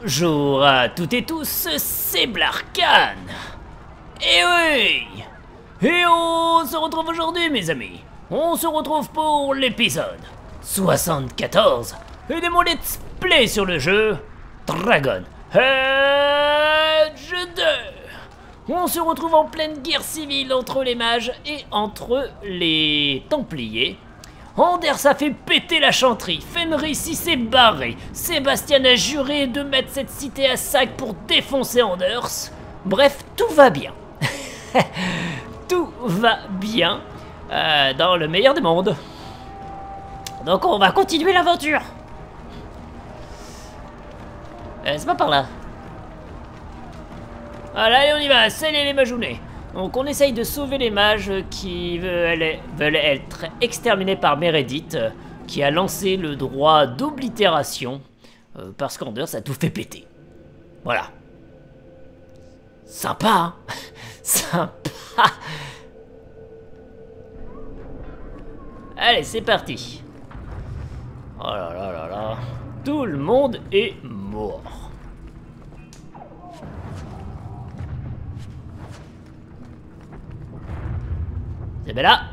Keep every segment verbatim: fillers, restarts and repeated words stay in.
Bonjour à toutes et tous, c'est Blarkan. Et oui. Et on se retrouve aujourd'hui, mes amis. On se retrouve pour l'épisode soixante-quatorze et de mon let's play sur le jeu Dragon Age deux. On se retrouve en pleine guerre civile entre les mages et entre les Templiers. Anders a fait péter la chanterie, Fenris s'est barré, Sébastien a juré de mettre cette cité à sac pour défoncer Anders. Bref, tout va bien. Tout va bien euh, dans le meilleur des mondes. Donc on va continuer l'aventure. Euh, c'est pas par là. Voilà, allez on y va, scellez les majounets. Donc on essaye de sauver les mages qui veulent, veulent être exterminés par Meredith, qui a lancé le droit d'oblitération, euh, parce qu'Anders a tout fait péter. Voilà. Sympa, hein. Sympa. Allez, c'est parti. Oh là là là là. Tout le monde est mort. C'est bien là.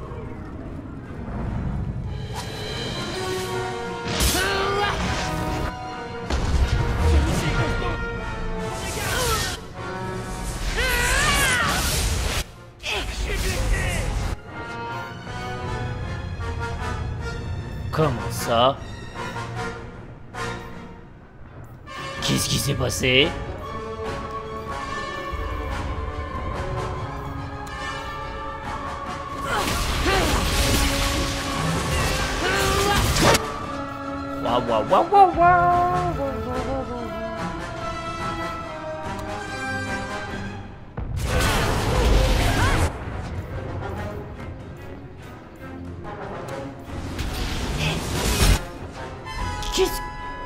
Comment ça? Qu'est-ce qui s'est passé? Waouh, waouh, waouh, waouh, waouh. Qu'est-ce...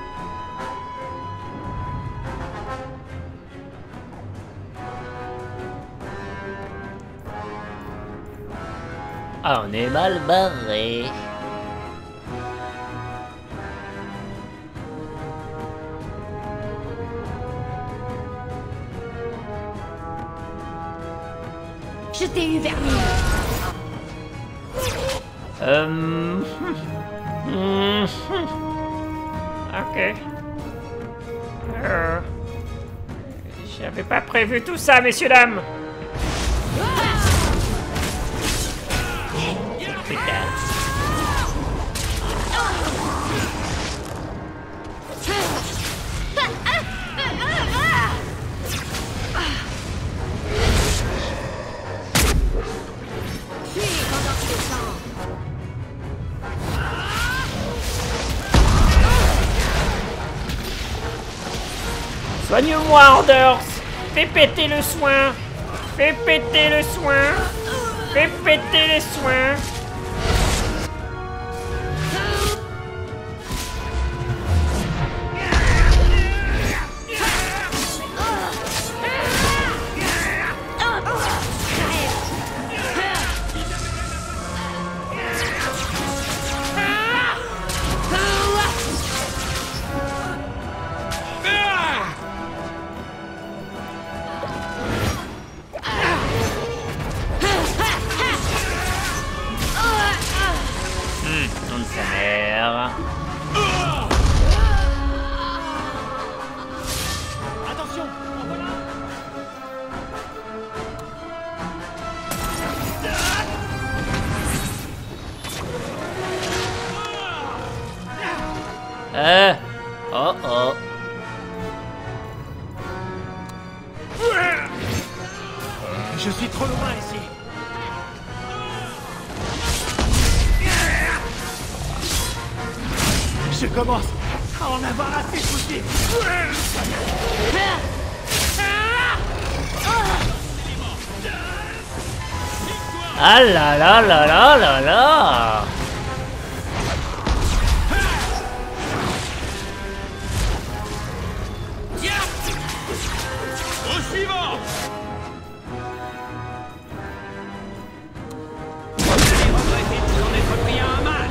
Ah, on est mal barré. Je t'ai eu, Vermine. Euh... hum, hum, hum. Ok. Euh... J'avais pas prévu tout ça, messieurs, dames. Putain. Soigne-moi, Anders. Fais péter le soin. Fais péter le soin. Fais péter les soins. Attention, en voilà. Euh... Oh oh. Je suis trop loin ici. Je commence à en avoir assez de soucis. Ah là là là là là là. Au suivant. J'ai regretté de vous en être pris à un mage.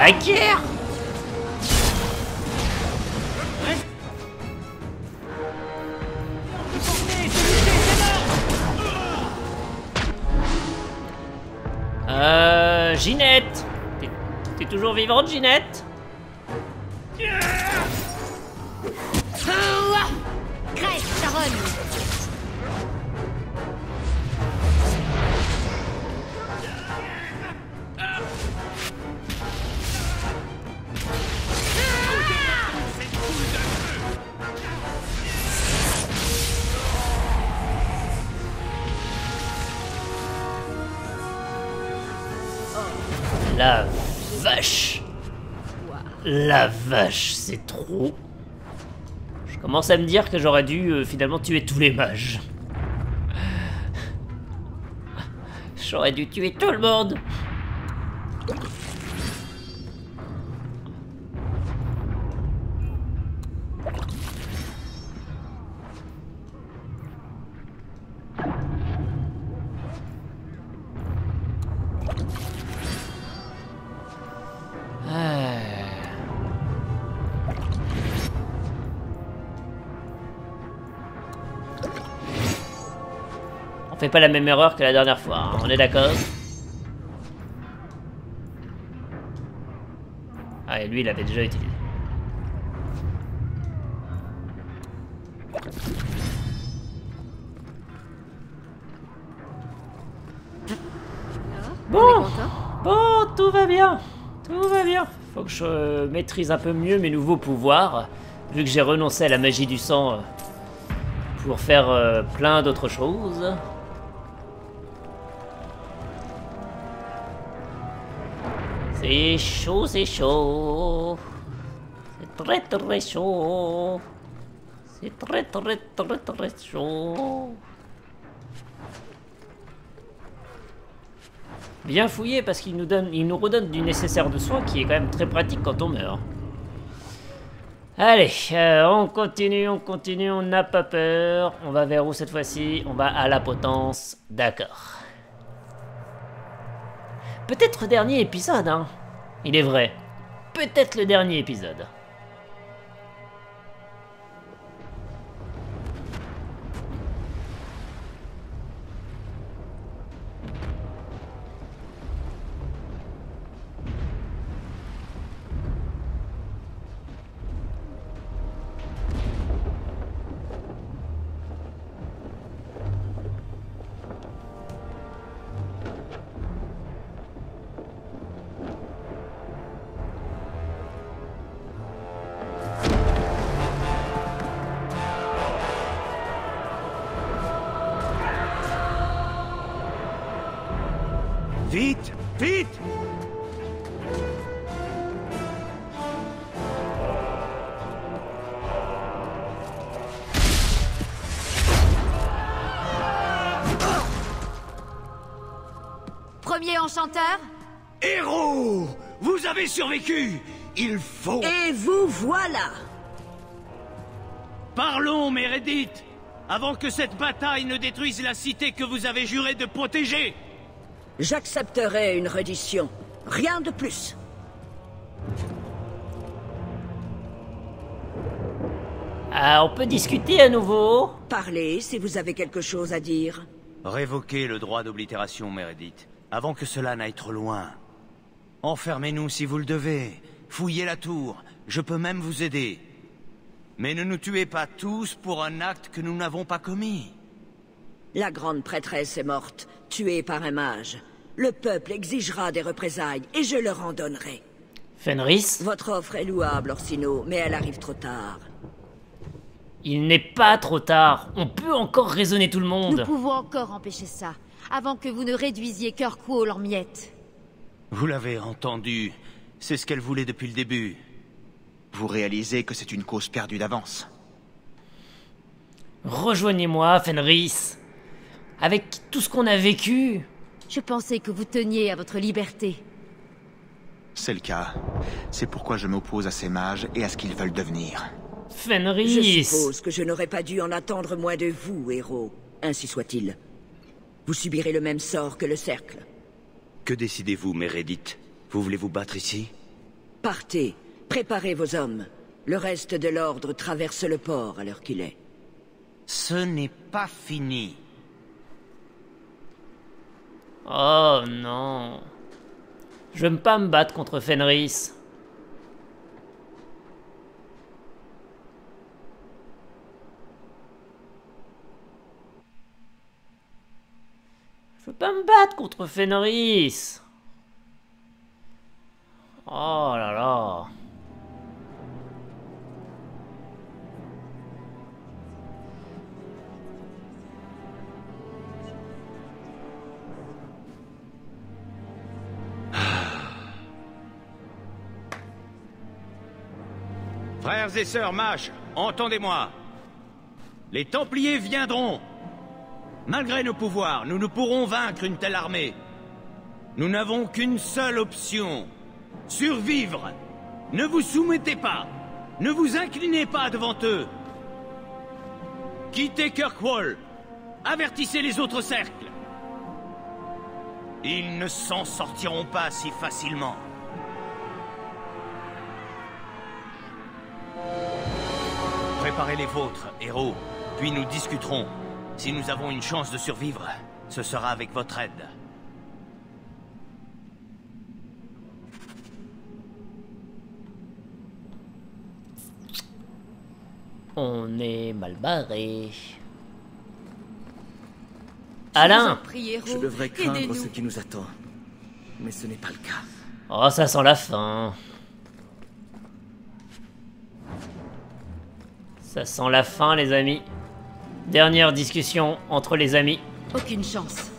La guerre. Euh... Ginette. T'es- T'es toujours vivante, Ginette? Crève, Sharon. La vache. La vache, c'est trop. Je commence à me dire que j'aurais dû euh, finalement tuer tous les mages. J'aurais dû tuer tout le monde. On fait pas la même erreur que la dernière fois, hein, on est d'accord? Ah, et lui, il l'avait déjà utilisé. Bon, bon, tout va bien, tout va bien. Faut que je euh, maîtrise un peu mieux mes nouveaux pouvoirs, vu que j'ai renoncé à la magie du sang euh, pour faire euh, plein d'autres choses. C'est chaud, c'est chaud. C'est très très chaud. C'est très très très très chaud. Bien fouillé parce qu'il nous donne, il nous redonne du nécessaire de soins qui est quand même très pratique quand on meurt. Allez, euh, on continue, on continue, on n'a pas peur. On va vers où cette fois-ci? On va à la potence. D'accord. Peut-être dernier épisode, hein. Il est vrai. Peut-être le dernier épisode. Vite, vite! Premier enchanteur. Héros! Vous avez survécu! Il faut... Et vous voilà! Parlons, Meredith! Avant que cette bataille ne détruise la cité que vous avez juré de protéger! J'accepterai une reddition. Rien de plus. Ah, on peut discuter à nouveau. Parlez si vous avez quelque chose à dire. Révoquez le droit d'oblitération, Meredith, avant que cela n'aille trop loin. Enfermez-nous si vous le devez. Fouillez la tour. Je peux même vous aider. Mais ne nous tuez pas tous pour un acte que nous n'avons pas commis. La grande prêtresse est morte, tuée par un mage. Le peuple exigera des représailles et je leur en donnerai. Fenris, Votre offre est louable, Orsino, mais elle arrive trop tard. il n'est pas trop tard. On peut encore raisonner tout le Nous monde. pouvons encore empêcher ça, avant que vous ne réduisiez Kirkwall en miettes. Vous l'avez entendu. C'est ce qu'elle voulait depuis le début. Vous réalisez que c'est une cause perdue d'avance. Rejoignez-moi, Fenris. Avec tout ce qu'on a vécu. Je pensais que vous teniez à votre liberté. C'est le cas. C'est pourquoi je m'oppose à ces mages et à ce qu'ils veulent devenir. Je Fenris. suppose que je n'aurais pas dû en attendre moins de vous, héros. Ainsi soit-il. Vous subirez le même sort que le cercle. Que décidez-vous, Meredith? Vous voulez vous battre ici? Partez, préparez vos hommes. Le reste de l'ordre traverse le port à l'heure qu'il est. Ce n'est pas fini. Oh non. Je veux pas me battre contre Fenris. Je veux pas me battre contre Fenris. Oh là là. Frères et sœurs mages, entendez-moi. Les Templiers viendront. Malgré nos pouvoirs, nous ne pourrons vaincre une telle armée. Nous n'avons qu'une seule option. Survivre. Ne vous soumettez pas. Ne vous inclinez pas devant eux. Quittez Kirkwall. Avertissez les autres cercles. Ils ne s'en sortiront pas si facilement. Préparez les vôtres, héros, puis nous discuterons. Si nous avons une chance de survivre, ce sera avec votre aide. On est mal barré. Je Alain! vous en prie, héros, Je devrais craindre aidez-nous. ce qui nous attend. Mais ce n'est pas le cas. Oh, ça sent la fin. Ça sent la fin, les amis. Dernière discussion entre les amis. Aucune chance.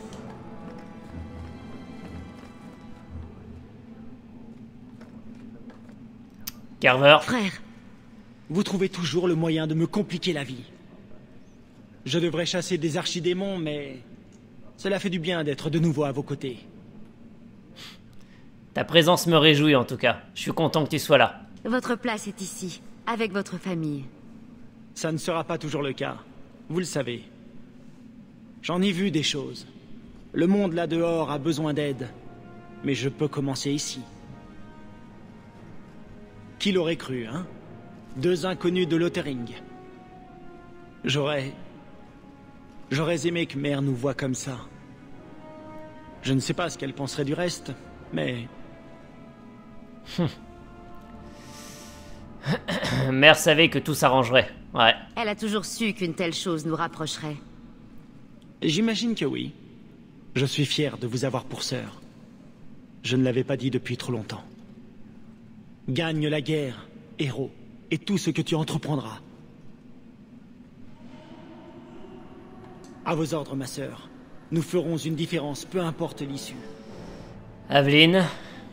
Carver. Frère, Vous trouvez toujours le moyen de me compliquer la vie. Je devrais chasser des archidémons, mais... cela fait du bien d'être de nouveau à vos côtés. Ta présence me réjouit en tout cas. Je suis content que tu sois là. votre place est ici, avec votre famille. Ça ne sera pas toujours le cas. Vous le savez. J'en ai vu des choses. Le monde là-dehors a besoin d'aide. Mais je peux commencer ici. Qui l'aurait cru, hein? Deux inconnus de Lothering. J'aurais... J'aurais aimé que Mère nous voie comme ça. Je ne sais pas ce qu'elle penserait du reste, mais... Mère savait que tout s'arrangerait. Ouais. Elle a toujours su qu'une telle chose nous rapprocherait. J'imagine que oui. Je suis fier de vous avoir pour sœur. Je ne l'avais pas dit depuis trop longtemps. Gagne la guerre, héros, et tout ce que tu entreprendras. À vos ordres, ma sœur. Nous ferons une différence, peu importe l'issue. Aveline.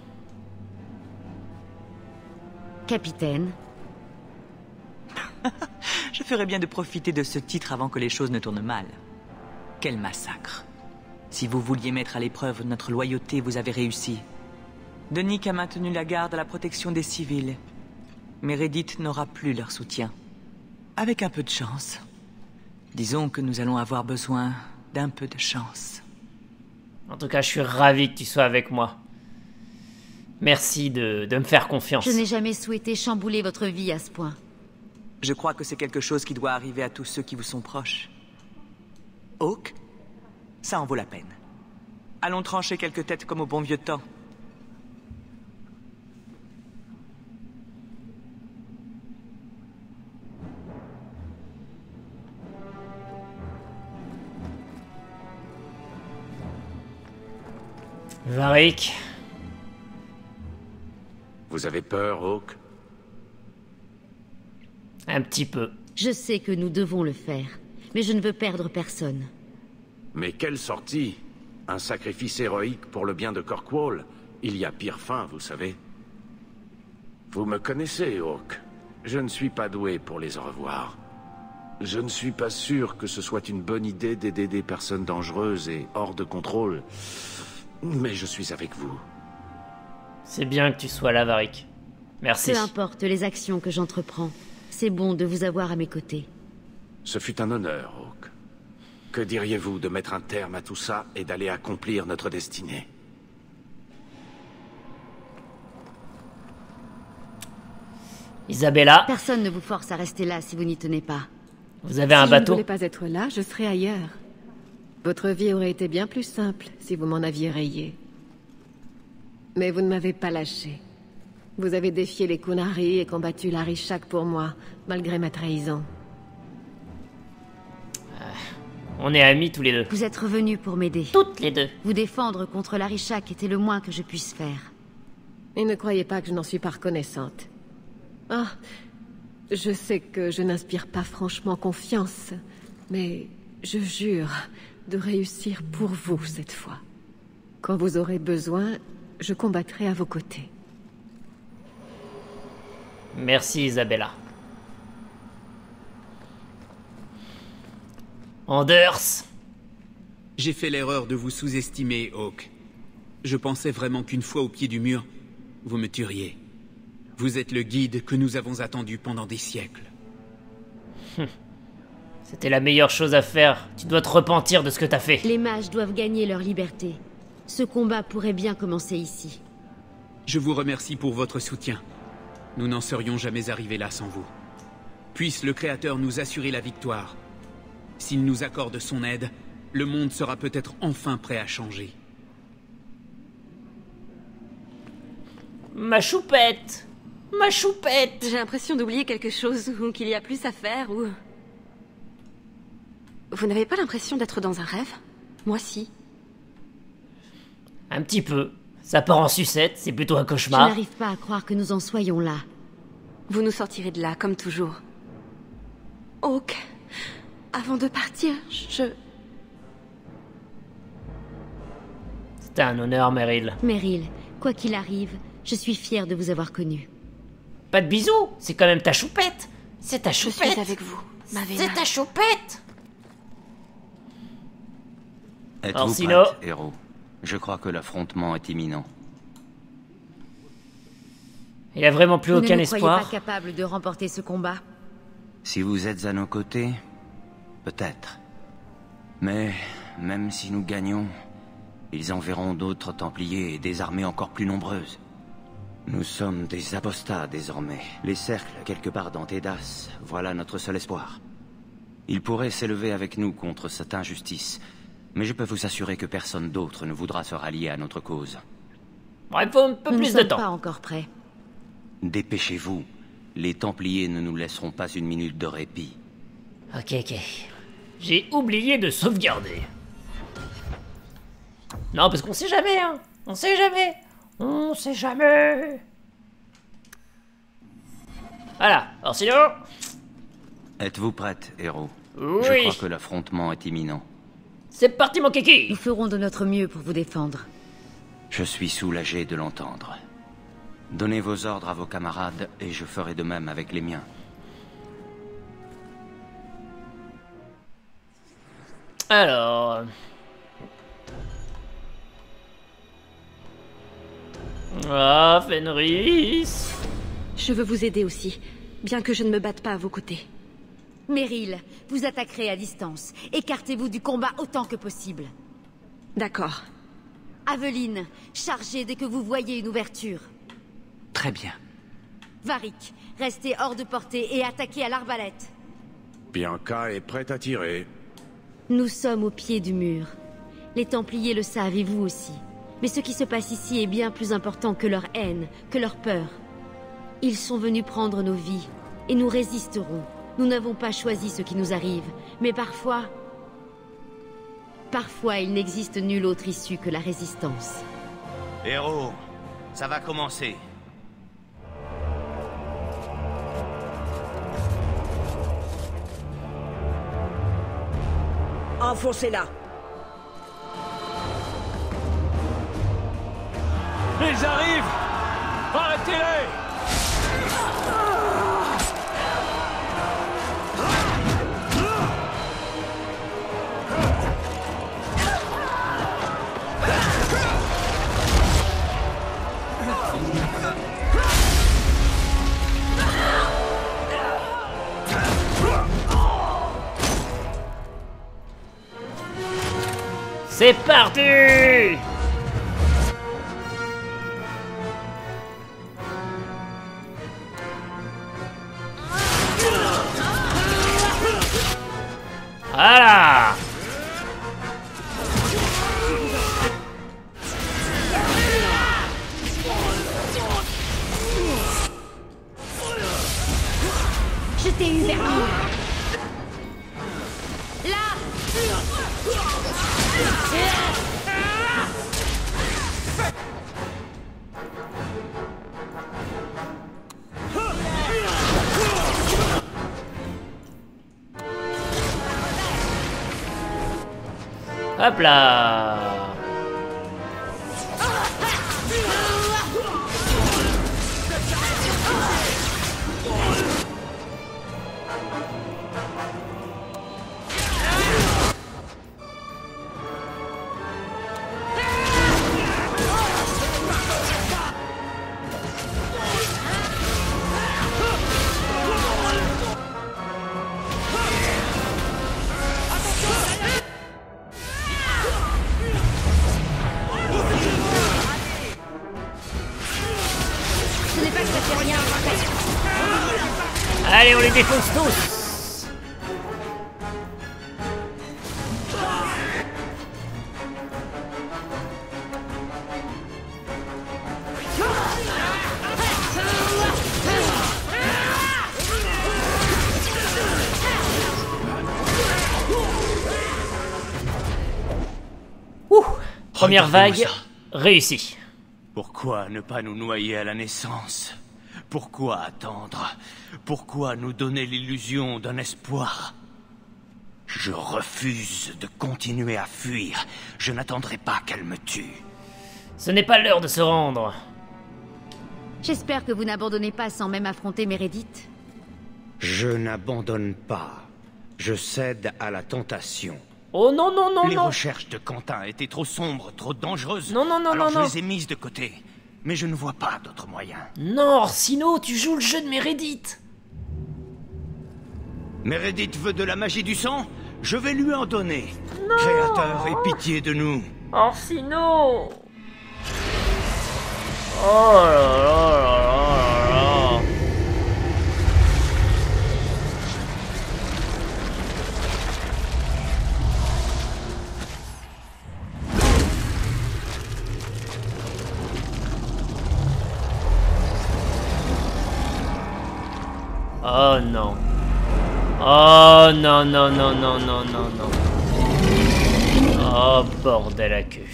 Capitaine, Je ferais bien de profiter de ce titre avant que les choses ne tournent mal. Quel massacre. Si vous vouliez mettre à l'épreuve notre loyauté, vous avez réussi. Denick a maintenu la garde à la protection des civils. Meredith n'aura plus leur soutien. Avec un peu de chance. Disons que nous allons avoir besoin d'un peu de chance. En tout cas, je suis ravi que tu sois avec moi. Merci de, de me faire confiance. je n'ai jamais souhaité chambouler votre vie à ce point. Je crois que c'est quelque chose qui doit arriver à tous ceux qui vous sont proches. Hawk, ça en vaut la peine. Allons trancher quelques têtes comme au bon vieux temps. Varric. Vous avez peur, Hawk? Un petit peu. Je sais que nous devons le faire, mais je ne veux perdre personne. Mais quelle sortie! Un sacrifice héroïque pour le bien de Kirkwall. Il y a pire fin, vous savez. Vous me connaissez, Hawk. Je ne suis pas doué pour les au revoir. Je ne suis pas sûr que ce soit une bonne idée d'aider des personnes dangereuses et hors de contrôle. Mais je suis avec vous. C'est bien que tu sois là, Varric. Merci. Peu importe les actions que j'entreprends, c'est bon de vous avoir à mes côtés. Ce fut un honneur, Hawk. Que diriez-vous de mettre un terme à tout ça et d'aller accomplir notre destinée? Isabella, Personne ne vous force à rester là si vous n'y tenez pas. vous avez un Si je ne bateau? voulais pas être là, je serais ailleurs. Votre vie aurait été bien plus simple si vous m'en aviez rayé. Mais vous ne m'avez pas lâché. Vous avez défié les Kunari et combattu l'Arishak pour moi, malgré ma trahison. On est amis tous les deux. Vous êtes revenus pour m'aider. Toutes les deux. Vous défendre contre l'Arishak était le moins que je puisse faire. Et ne croyez pas que je n'en suis pas reconnaissante. Ah, je sais que je n'inspire pas franchement confiance, mais je jure de réussir pour vous cette fois. Quand vous aurez besoin, je combattrai à vos côtés. Merci Isabella. Anders. J'ai fait l'erreur de vous sous-estimer, Hawk. Je pensais vraiment qu'une fois au pied du mur, vous me tueriez. Vous êtes le guide que nous avons attendu pendant des siècles. C'était la meilleure chose à faire. Tu dois te repentir de ce que t'as fait. Les mages doivent gagner leur liberté. Ce combat pourrait bien commencer ici. Je vous remercie pour votre soutien. Nous n'en serions jamais arrivés là sans vous. Puisse le Créateur nous assurer la victoire. S'il nous accorde son aide, le monde sera peut-être enfin prêt à changer. Ma choupette. Ma choupette. J'ai l'impression d'oublier quelque chose, ou qu'il y a plus à faire, ou... Vous n'avez pas l'impression d'être dans un rêve? Moi, si. Un petit peu. Ça part en sucette, c'est plutôt un Je cauchemar. n'arrive pas à croire que nous en soyons là. Vous nous sortirez de là, comme toujours. Hawk, avant de partir, je... C'était un honneur, Meryl. Meryl, quoi qu'il arrive, je suis fière de vous avoir connu. Pas de bisous, c'est quand même ta choupette. C'est ta Je choupette. suis avec vous, ma Véna. C'est ta choupette. Êtes-vous Orsino. prête, héros? Je crois que l'affrontement est imminent. Il a vraiment plus Vous aucun ne nous croyez espoir. pas capable de remporter ce combat? Si vous êtes à nos côtés, peut-être. Mais même si nous gagnons, ils enverront d'autres Templiers et des armées encore plus nombreuses. Nous sommes des apostats désormais. Les cercles, quelque part dans Tédas, voilà notre seul espoir. Ils pourraient s'élever avec nous contre cette injustice, mais je peux vous assurer que personne d'autre ne voudra se rallier à notre cause. Bon, il faut un peu Nous ne plus de sommes temps. pas encore prêts. Dépêchez-vous. Les Templiers ne nous laisseront pas une minute de répit. Ok, ok. J'ai oublié de sauvegarder. Non, parce qu'on sait jamais, hein. On sait jamais. On sait jamais. Voilà. Alors sinon... Êtes-vous prête, héros? Oui. Je crois que l'affrontement est imminent. C'est parti, mon kiki. Nous ferons de notre mieux pour vous défendre. Je suis soulagé de l'entendre. Donnez vos ordres à vos camarades et je ferai de même avec les miens. Alors... Ah, Fenris. Je veux vous aider aussi, bien que je ne me batte pas à vos côtés. Meryl, vous attaquerez à distance. Écartez-vous du combat autant que possible. D'accord. Aveline, chargez dès que vous voyez une ouverture. Très bien. Varric, restez hors de portée et attaquez à l'arbalète. Bianca est prête à tirer. Nous sommes au pied du mur. Les Templiers le savent et vous aussi. Mais ce qui se passe ici est bien plus important que leur haine, que leur peur. Ils sont venus prendre nos vies, et nous résisterons. Nous n'avons pas choisi ce qui nous arrive, mais parfois... Parfois, il n'existe nulle autre issue que la résistance. Héros, ça va commencer. Enfoncez-la. Ils arrivent! Arrêtez-les! C'est parti. Hop là. Allez, on les défonce tous. Ouh, première vague réussie. Pourquoi ne pas nous noyer à la naissance? Pourquoi attendre? Pourquoi nous donner l'illusion d'un espoir? Je refuse de continuer à fuir. Je n'attendrai pas qu'elle me tue. Ce n'est pas l'heure de se rendre. J'espère que vous n'abandonnez pas sans même affronter Meredith. Je n'abandonne pas. Je cède à la tentation. Oh non, non, non, les non. Les recherches de Quentin étaient trop sombres, trop dangereuses. Non, non, non, Alors non, je non. les ai mises de côté. Mais je ne vois pas d'autre moyen. Non, Orsino, tu joues le jeu de Meredith. Meredith veut de la magie du sang? Je vais lui en donner. Non. Créateur, aie pitié de nous. Orsino. Oh là là là là là. Oh non. Oh non, non, non, non, non, non, non. Oh bordel à queue.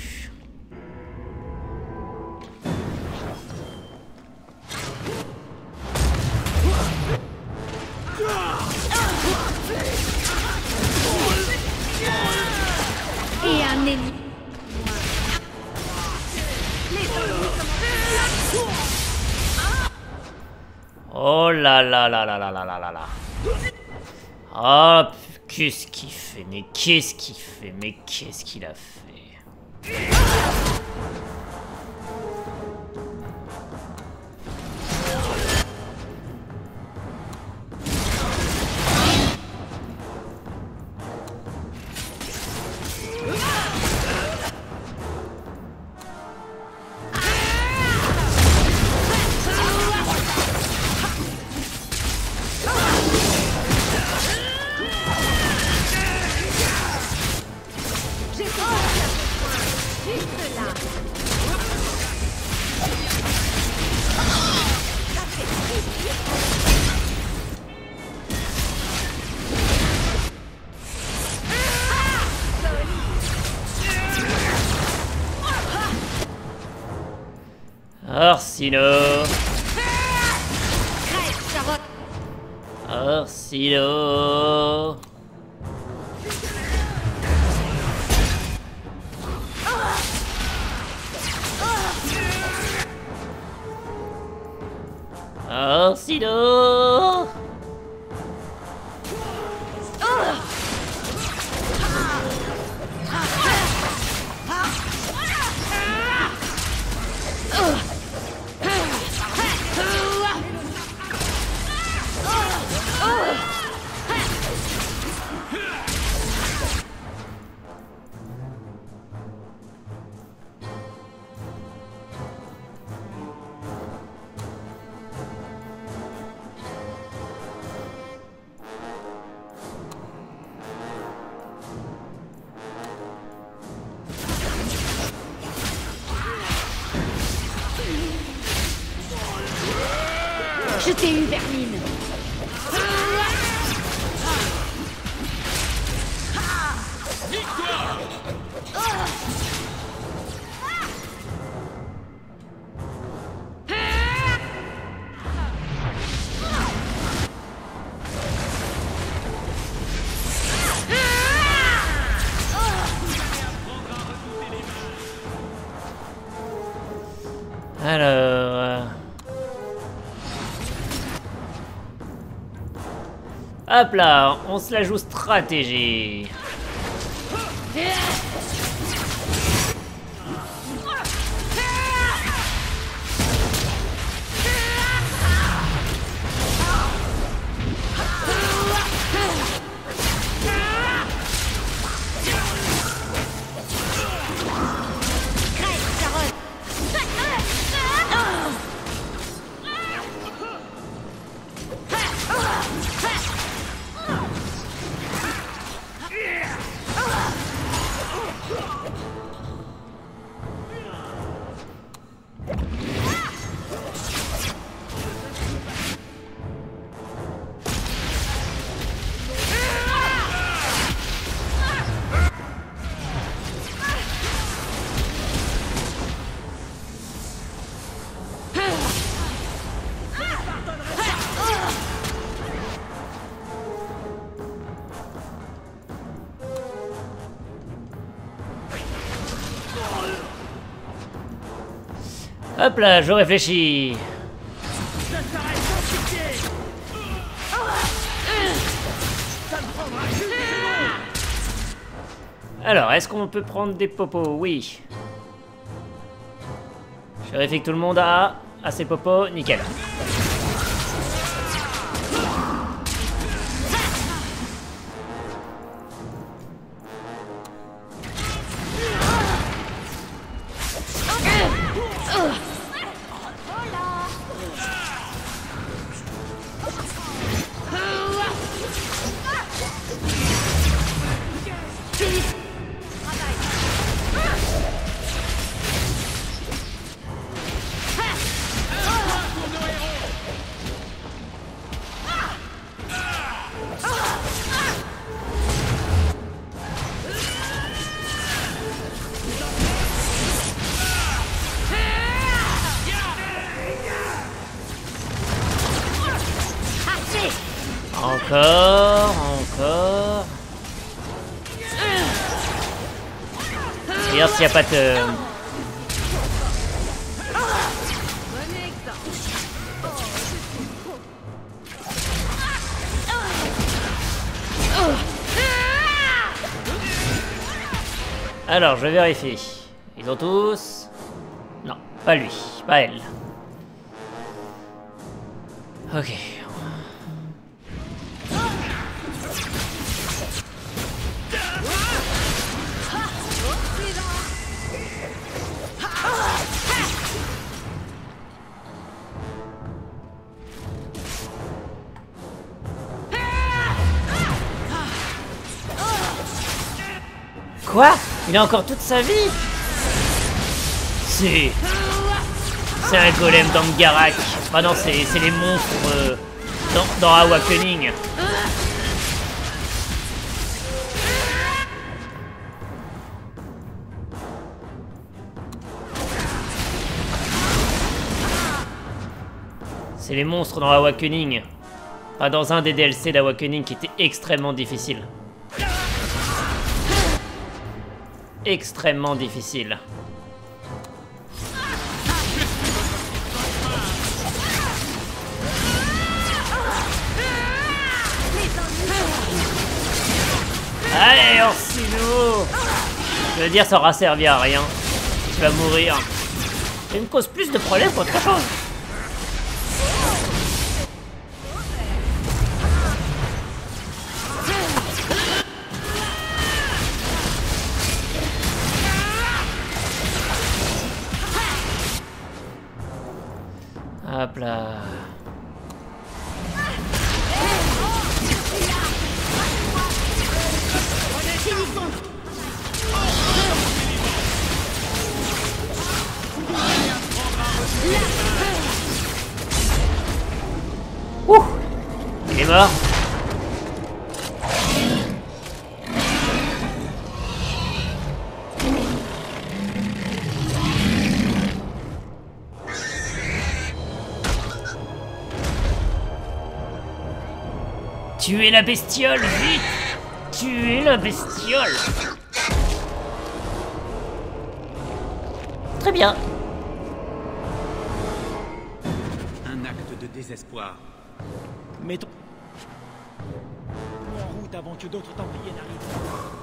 Et un ennemi. Oh là là là là là là là là là. Ah, qu'est-ce qu'il fait? Mais qu'est-ce qu'il fait? Mais qu'est-ce qu'il a fait? Orsino. Orsino. Orsino. Je t'ai eu, vermine. Alors... Hop là, on se la joue stratégie. Hop là, je réfléchis. Alors, est-ce qu'on peut prendre des popos? Oui. Je vérifie que tout le monde a, a ses popos. Nickel. Encore, encore. Regarde s'il n'y a pas de... Alors, je vérifie. Ils ont tous... Non, pas lui, pas elle. Ok. Quoi? Il a encore toute sa vie? C'est... C'est un golem dans Mgarak. Ah non, c'est les monstres euh, dans, dans Awakening. C'est les monstres dans Awakening. Pas dans un des D L C d'Awakening qui était extrêmement difficile. Extrêmement difficile. Allez, Orsino! Je veux dire, ça aura servi à rien. Tu vas mourir. Ça me cause plus de problèmes qu'autre chose. Hop là. Ouh, il est mort. Tuez la bestiole, vite! Tuez la bestiole! Très bien. Un acte de désespoir. Mettons en route avant que d'autres Templiers n'arrivent.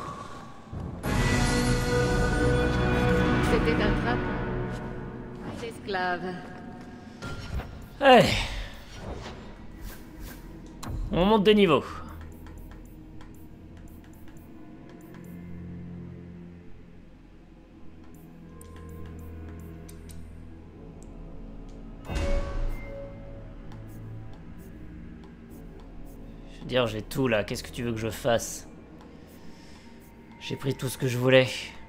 C'était un trappe. Esclave. Allez. On monte de niveau. Je veux dire, j'ai tout là. Qu'est-ce que tu veux que je fasse? J'ai pris tout ce que je voulais.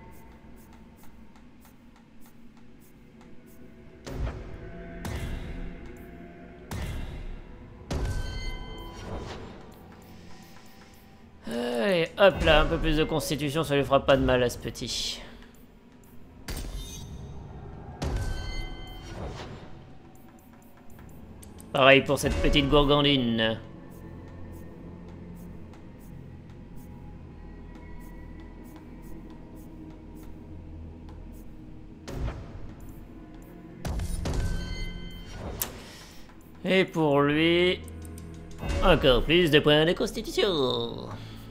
Allez, hop là, un peu plus de constitution, ça lui fera pas de mal à ce petit. Pareil pour cette petite gourgandine. Et pour lui, encore plus de points de constitution.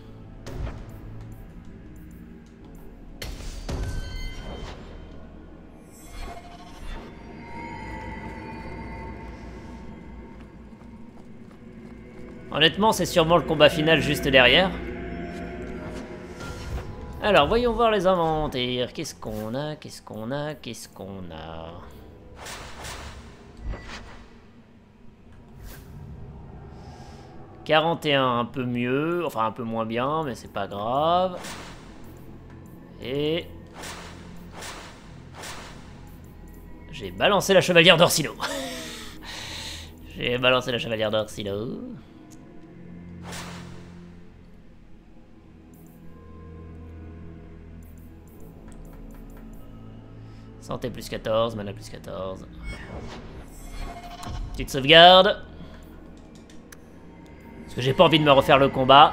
Honnêtement, c'est sûrement le combat final juste derrière. Alors, voyons voir les inventaires. Qu'est-ce qu'on a? Qu'est-ce qu'on a? Qu'est-ce qu'on a? quarante et un, un peu mieux. Enfin, un peu moins bien, mais c'est pas grave. Et... j'ai balancé la chevalière d'Orsino. J'ai balancé la chevalière d'Orsino. Santé plus quatorze, mana plus quatorze. Petite sauvegarde. Parce que j'ai pas envie de me refaire le combat.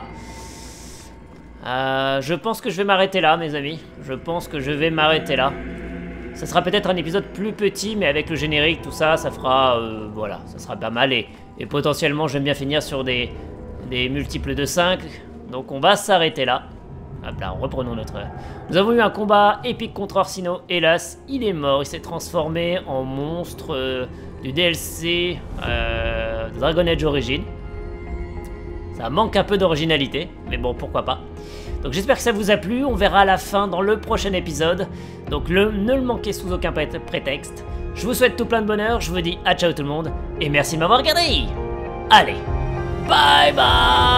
Euh, je pense que je vais m'arrêter là, mes amis. Je pense que je vais m'arrêter là. Ça sera peut-être un épisode plus petit, mais avec le générique, tout ça, ça fera... Euh, voilà, ça sera pas mal. Et, et potentiellement, j'aime bien finir sur des, des multiples de cinq. Donc on va s'arrêter là. Hop là, reprenons notre... Nous avons eu un combat épique contre Orsino. Hélas, il est mort. Il s'est transformé en monstre euh, du D L C euh, Dragon Age Origins. Ça manque un peu d'originalité, mais bon, pourquoi pas. Donc j'espère que ça vous a plu. On verra à la fin dans le prochain épisode. Donc le, ne le manquez sous aucun prétexte. Je vous souhaite tout plein de bonheur. Je vous dis à ciao tout le monde. Et merci de m'avoir regardé. Allez, bye bye.